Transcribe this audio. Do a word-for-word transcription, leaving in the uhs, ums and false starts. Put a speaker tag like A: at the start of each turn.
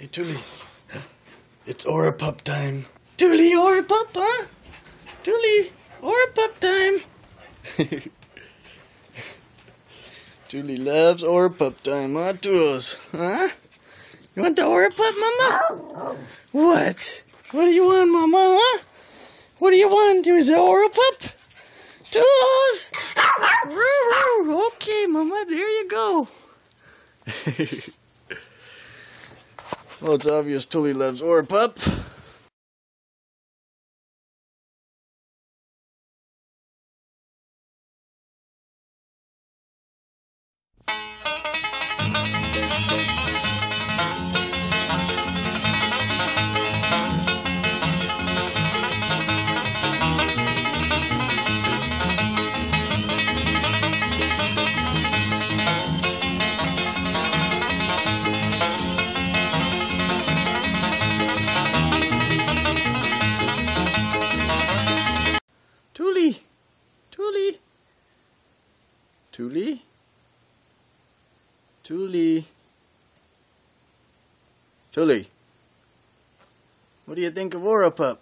A: Hey, Tuli. It's Orapup time. Tuli, Orapup, huh? Tuli, Orapup time. Tuli loves Orapup time, huh, Tools? Huh? You want the Orapup, Mama? What? What do you want, Mama, huh? What do you want? Is it Orapup? Tools! Okay, Mama, there you go. Well, it's obvious Tuli loves Orapup. Tuli! Tuli! Tuli? Tuli? Tuli? What do you think of Orapup?